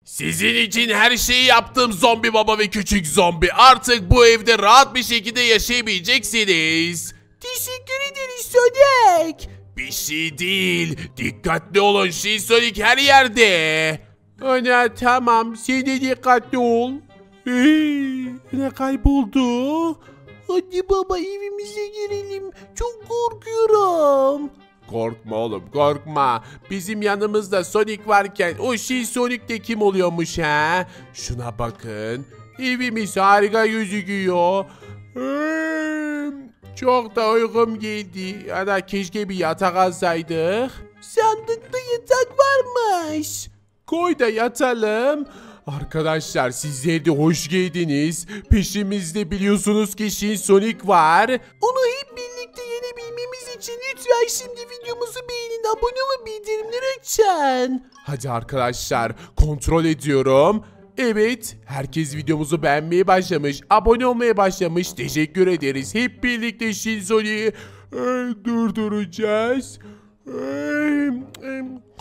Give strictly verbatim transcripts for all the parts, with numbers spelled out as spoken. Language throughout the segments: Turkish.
Sizin için her şeyi yaptım zombi baba ve küçük zombi. Artık bu evde rahat bir şekilde yaşayabileceksiniz. Teşekkür ederiz Sonic. Bir şey değil. Dikkatli olun. Sonic her yerde. Ana tamam. Sen de dikkatli ol. Hey, ne kayboldu? Hadi baba evimize girelim. Çok korkuyorum. Korkma oğlum korkma. Bizim yanımızda Sonic varken o Sonic de kim oluyormuş ha? Şuna bakın. Evimiz harika gözüküyor. Hmm, çok da uykum geldi. Ya da keşke bir yatak alsaydık. Sandıkta yatak varmış. Koy da yatalım. Arkadaşlar sizler de hoş geldiniz. Peşimizde biliyorsunuz ki Sonic var. Onu hep birlikte yenebilmemiz için lütfen şimdi videomuzu beğenin, abone olun, bildirimleri açın. Hadi arkadaşlar kontrol ediyorum. Evet, herkes videomuzu beğenmeye başlamış, abone olmaya başlamış. Teşekkür ederiz. Hep birlikte Sonic'i e, durduracağız. E, e,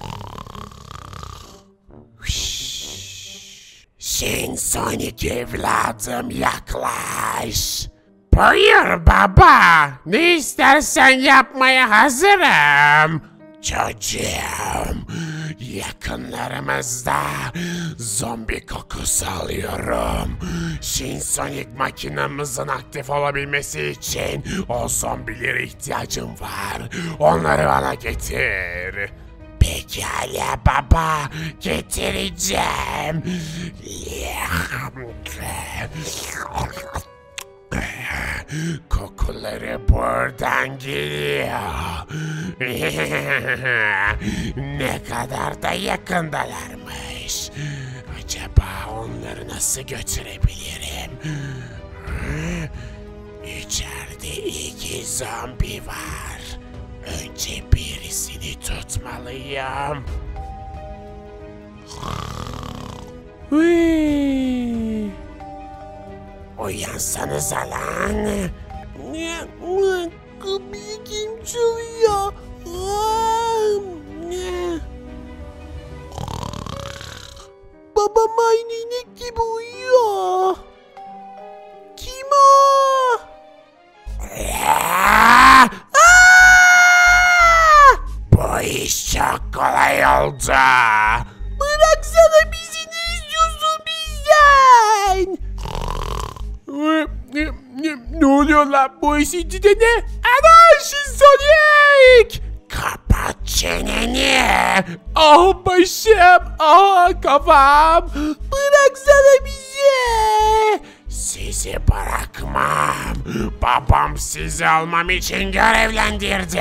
Shin Sonic evladım yaklaş. Buyur baba. Ne istersen yapmaya hazırım. Çocuğum, yakınlarımızda zombi kokusu alıyorum. Shin Sonic makinamızın aktif olabilmesi için o zombilere ihtiyacım var. Onları bana getir. Pekala baba, getireceğim. Kokuları buradan geliyor. Ne kadar da yakındalarmış. Acaba onları nasıl götürebilirim? İçeride iki zombi var. Önce birisini tutmalıyım. Hıy. Uyansanıza lan. Kapıyı kim çalıyor? Babam aynı inek gibi uyuyor. Kim o? Bu iş çok kolay oldu. Bıraksana bizi, ne istiyorsun bizden? Ne, ne, ne oluyor lan bu işin içinde ne? Ana Sonic! Kapat çeneni. Ah başım, ah kafam. Bıraksana bizi. Sizi bırakmam. Babam sizi almam için görevlendirdi.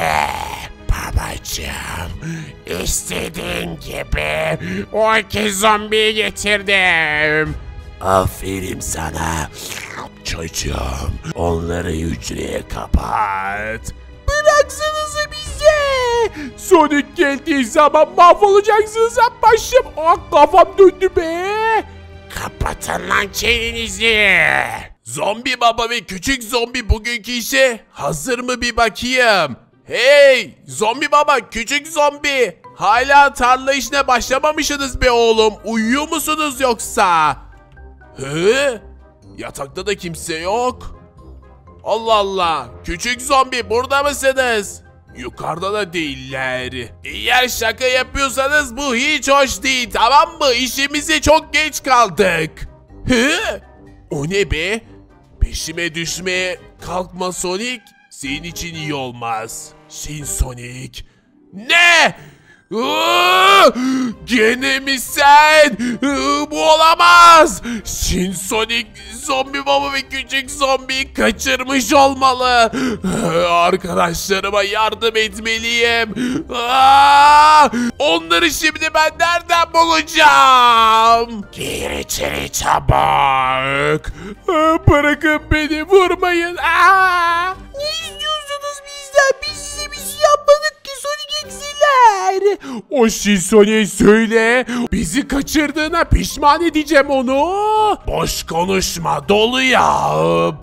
Babacığım, istediğin gibi o iki zombiyi getirdim. Aferin sana. Çocuğum, onları hücreye kapat. Bıraksanıza bizi. Sonic geldiği zaman mahvolacaksınız başım. Ah kafam döndü be. Kapatın lan çenenizi. Zombi baba ve küçük zombi bugünkü işe hazır mı bir bakayım. Hey zombi baba, küçük zombi. Hala tarla işine başlamamışsınız be oğlum. Uyuyor musunuz yoksa? Hı? Yatakta da kimse yok. Allah Allah. Küçük zombi burada mısınız? Yukarıda da değiller. Eğer şaka yapıyorsanız bu hiç hoş değil, tamam mı? İşimize çok geç kaldık. Hı? O ne be? Peşime düşmeye kalkma Sonic. Senin için iyi olmaz. Shin Sonic. Ne? Iıı, gene mi sen? Iıı, bu olamaz. Shin Sonic zombi baba ve küçük zombi kaçırmış olmalı. Iıı, arkadaşlarıma yardım etmeliyim. Aa, onları şimdi ben nereden bulacağım? Gir içeri çabuk. Aa, bırakın beni, vurmayın. Aa! Ne istiyorsunuz bizden? Biz size bir şey yapmadık ki Sonic eksiler. O Sonic'e söyle. Bizi kaçırdığına pişman edeceğim onu. Boş konuşma, dolu yap.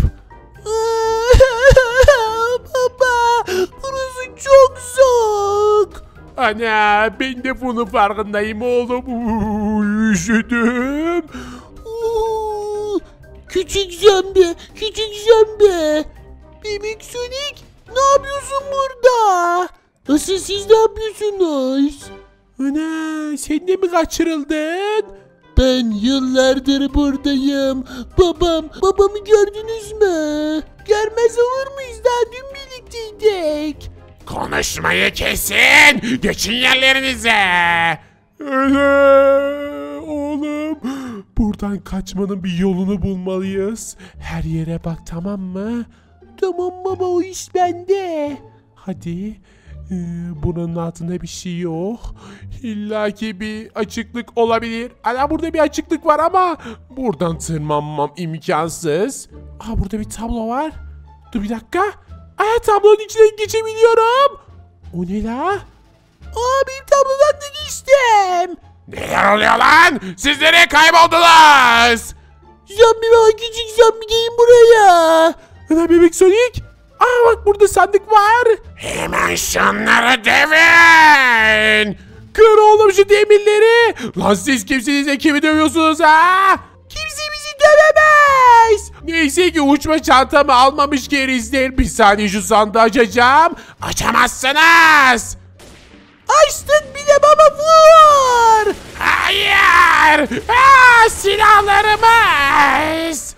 Baba, burası çok soğuk. Ana ben de bunun farkındayım oğlum. Uuu, üşüdüm. Oo, küçük zombi, küçük zombi. Bebek Sonic, ne yapıyorsun burada? Asıl siz ne yapıyorsunuz? Ana sen de mi kaçırıldın? Ben yıllardır buradayım. Babam, babamı gördünüz mü? Görmez olur muyuz? Daha dün birlikteydik. Konuşmayı kesin. Geçin yerlerinize. Ana, oğlum. Buradan kaçmanın bir yolunu bulmalıyız. Her yere bak, tamam mı? Tamam baba, o iş bende. Hadi. Ee, buranın altında bir şey yok. İlla ki bir açıklık olabilir. Ana burada bir açıklık var ama buradan tırmanmam imkansız. Aha burada bir tablo var. Dur bir dakika. Aa, tablonun içinden geçebiliyorum. O ne la? Aa, benim tablodan da geçtim. Neler oluyor lan? Siz nereye kayboldunuz? Zombi baba, küçük zombi, gelin buraya. Ana bebek Sonic. Aa bak burada sandık var. Hemen şunları devin. Kır oğlum şu demirleri. Lan siz kimsiniz de kimi dövüyorsunuz ha? Kimse bizi dövemez. Neyse ki uçma çantamı almamış gerizler. Bir saniye şu sandığı açacağım. Açamazsınız. Açtın bile baba, vur. Hayır. Aa, silahlarımız.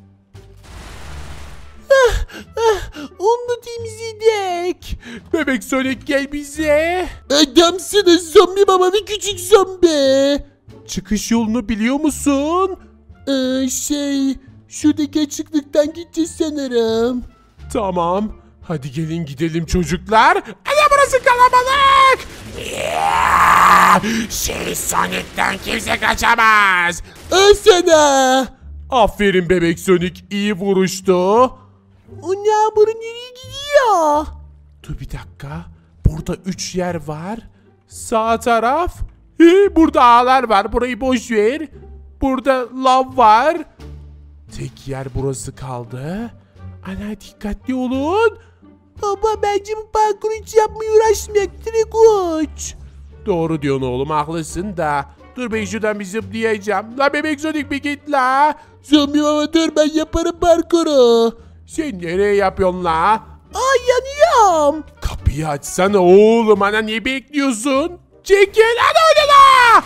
Onu da temizledik. Bebek Sonic gel bize. Adamsınız zombi baba ve küçük zombi. Çıkış yolunu biliyor musun? Ee, şey, şuradaki açıklıktan gideceğiz sanırım. Tamam. Hadi gelin gidelim çocuklar. Ana burası kalabalık. Yeah! Şey Sonic'ten kimse kaçamaz. Al sana. Aferin bebek Sonic, iyi vuruştu. Ana, bura nereye gidiyor? Dur bir dakika. Burada üç yer var. Sağ taraf. He, burada ağlar var. Burayı boş ver. Burada lav var. Tek yer burası kaldı. Ana dikkatli olun. Baba, bence bu parkuru hiç yapmaya uğraşmayak. Direkt uç. Doğru diyorsun oğlum, haklısın da. Dur ben şuradan bir zıplayacağım. La bebek Sonic bir git la. Zombi baba dur, ben yaparım parkuru. Sen nereye yapıyorsun la? Ay, yanıyorum. Kapıyı açsana oğlum, ana niye bekliyorsun? Çekil lan oynala.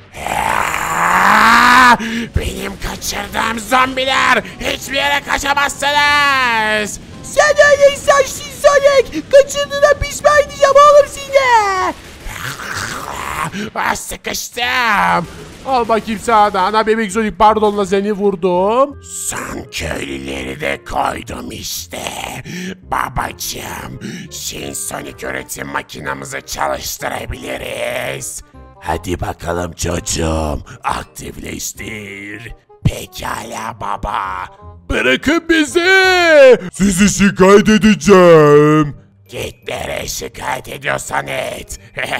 Benim kaçırdığım zombiler hiçbir yere kaçamazsınız. Sen öyle saçsın Sonic. Kaçırdığına pişman edeceğim oğlum seni. Ah, sıkıştım. Al bakayım sağda. Ana bebek Sonic, pardonla seni vurdum. Son köylüleri de koydum işte. Babacığım, Shin Sonic üretim makinamızı çalıştırabiliriz. Hadi bakalım çocuğum, aktifleştir. Pekala baba. Bırakın bizi. Sizi şikayet edeceğim. Git nereye şikayet ediyorsan et.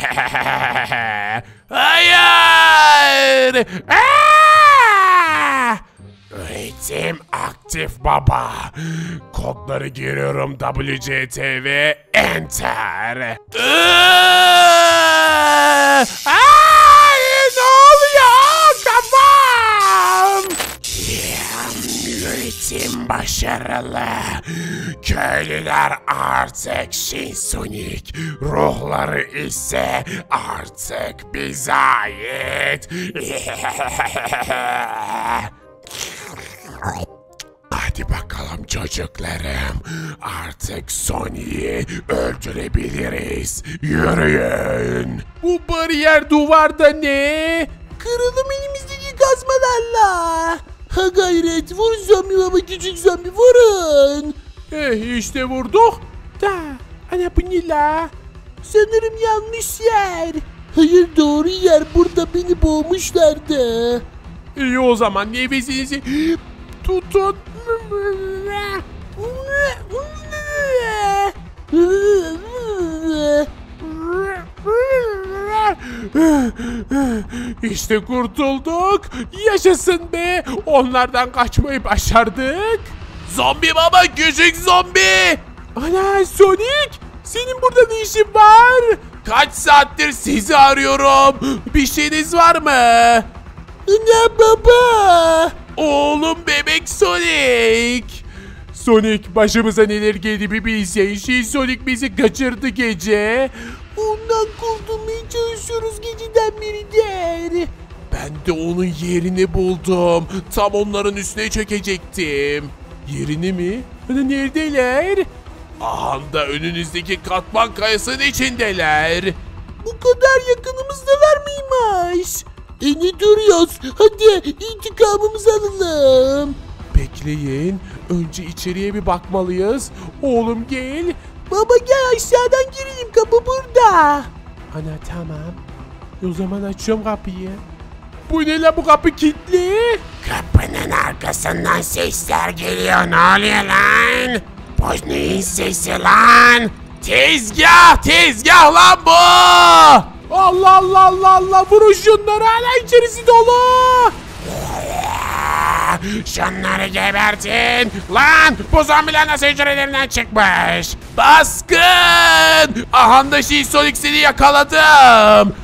Hayır. Aa! Üretim aktif baba. Kodları giriyorum, W C T ve Enter. Aa! Ay, ne oluyor? Kafam. Üretim başarılı. Köylüler artık Shin Sonic, ruhları ise artık bize ait. Hadi bakalım çocuklarım, artık Sonic'i öldürebiliriz. Yürüyün. Bu bariyer duvarda ne? Kıralım elimizdeki kazmalarla. Ha gayret, vur zombi baba, küçük zombi, vurun. Eh işte vurduk. Da ana bu ne la? Sanırım yanlış yer. Hayır, doğru yer, burada beni boğmuşlardı. İyi o zaman nefesinizi tutun. İşte kurtulduk. Yaşasın be. Onlardan kaçmayı başardık. Zombi baba, küçük zombi. Ana Sonic, senin burada ne işin var? Kaç saattir sizi arıyorum. Bir şeyiniz var mı? Ne baba? Oğlum bebek Sonic. Sonic başımıza neler geldi bir bilsen. Şey Sonic bizi kaçırdı gece. Ondan kurtulmaya çalışıyoruz geceden beridir. Ben de onun yerini buldum. Tam onların üstüne çökecektim. Yerini mi? Hani neredeler? Aha da önünüzdeki katman kayasının içindeler. Bu kadar yakınımızdalar mıymış? E ne duruyoruz? Hadi intikamımızı alalım. Bekleyin. Önce içeriye bir bakmalıyız. Oğlum gel. Baba gel aşağıdan girelim, kapı burada. Ana tamam. O zaman açıyorum kapıyı. Bu ne la, bu kapı kilitli? Kapının arkasından sesler geliyor. Ne oluyor lan? Bu neyin sesi lan? Tezgah, tezgah lan bu! Allah Allah Allah Allah, vurun şunları, hala içerisi dolu! Şunları gebertin! Lan bu zombiler nasıl hücrelerinden çıkmış? Baskın! Ahanda şey Sonic seni yakaladım!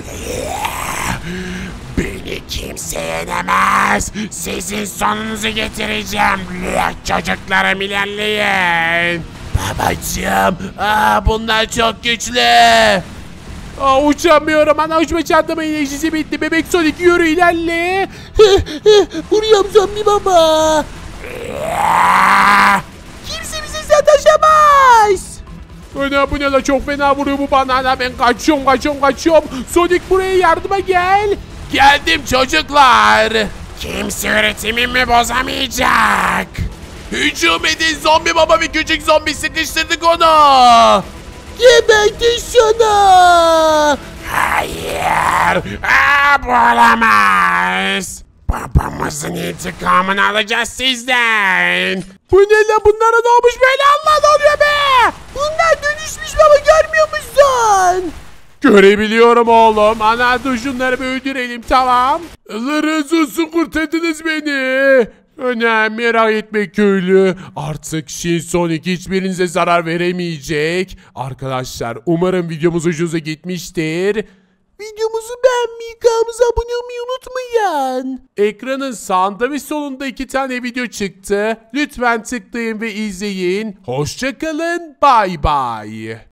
Beni kimse yenemez! Sizin sonunuzu getireceğim! Çocuklarım ilerleyin! Babacığım! Aa, bunlar çok güçlü! Aa, uçamıyorum, ana uçma çantamın enerjisi bitti. Bebek Sonic yürü ilerle. Vuruyorum zombi baba. Kimse bize sataşamaz. Ana bu ne la, çok fena vuruyor bu bana. Ana ben kaçıyorum kaçıyorum kaçıyorum. Sonic buraya yardıma gel. Geldim çocuklar. Kimse üretimimi bozamayacak. Hücum edin zombi baba, bir küçük zombi, sıkıştırdık onu. Gebertin şunu. Hayır. Aa, bu olamaz. Babamızın intikamını alacağız sizden. Bu ne lan, bunlara ne olmuş böyle, Allah, ne oluyor be? Bunlar dönüşmüş baba, görmüyor musun? Görebiliyorum oğlum. Ana dur şunları bir öldürelim, tamam. Allah razı olsun, kurtardınız beni. Önemli, merak etme köylü. Artık Shin Sonic hiçbirinize zarar veremeyecek. Arkadaşlar umarım videomuz hoşunuza gitmiştir. Videomuzu beğenmeyi, kanalımıza abone olmayı unutmayın. Ekranın sağında ve solunda iki tane video çıktı. Lütfen tıklayın ve izleyin. Hoşça kalın. Bay bay.